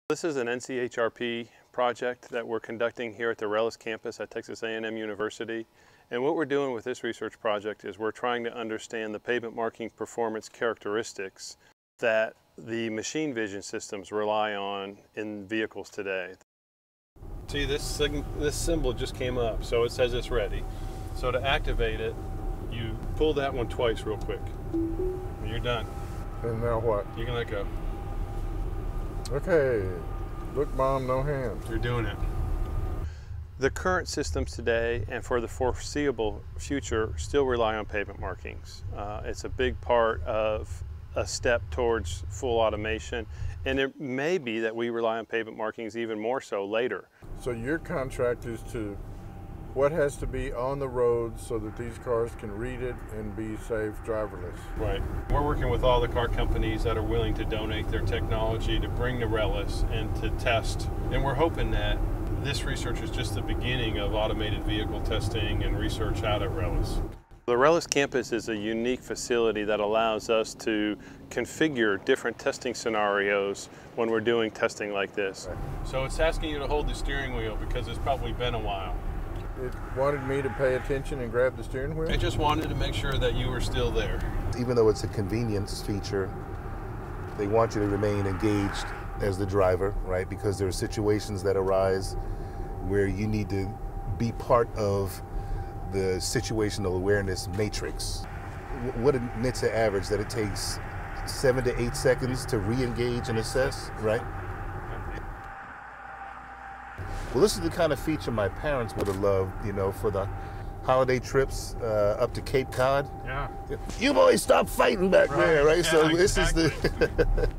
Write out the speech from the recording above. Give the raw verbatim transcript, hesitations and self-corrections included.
This is an N C H R P project that we're conducting here at the RELLIS campus at Texas A and M University. And what we're doing with this research project is we're trying to understand the pavement marking performance characteristics that the machine vision systems rely on in vehicles today. See, this, this symbol just came up, so it says it's ready. So to activate it, you pull that one twice real quick. And you're done. And now what? You can let go. Okay, look bomb, no hands. You're doing it. The current systems today and for the foreseeable future still rely on pavement markings. Uh, it's a big part of a step towards full automation, and it may be that we rely on pavement markings even more so later. So your contract is to what has to be on the road so that these cars can read it and be safe driverless. Right. We're working with all the car companies that are willing to donate their technology to bring to RELLIS and to test. And we're hoping that this research is just the beginning of automated vehicle testing and research out at RELLIS. The RELLIS campus is a unique facility that allows us to configure different testing scenarios when we're doing testing like this. Right. So it's asking you to hold the steering wheel because it's probably been a while. It wanted me to pay attention and grab the steering wheel? It just wanted to make sure that you were still there. Even though it's a convenience feature, they want you to remain engaged as the driver, right? Because there are situations that arise where you need to be part of the situational awareness matrix. What admits an average that it takes seven to eight seconds to re-engage and assess, right? Well, this is the kind of feature my parents would have loved, you know, for the holiday trips uh, up to Cape Cod. Yeah. You boys stop fighting back right. there, right? Yeah, so this exactly. is the